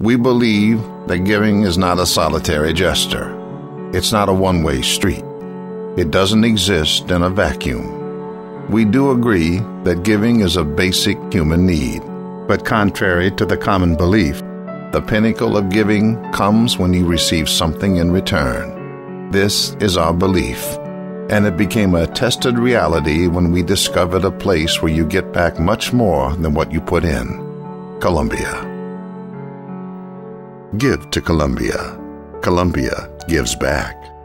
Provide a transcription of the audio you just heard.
We believe that giving is not a solitary gesture. It's not a one-way street. It doesn't exist in a vacuum. We do agree that giving is a basic human need, but contrary to the common belief, the pinnacle of giving comes when you receive something in return. This is our belief, and it became a tested reality when we discovered a place where you get back much more than what you put in: Colombia. Give to Colombia. Colombia gives back.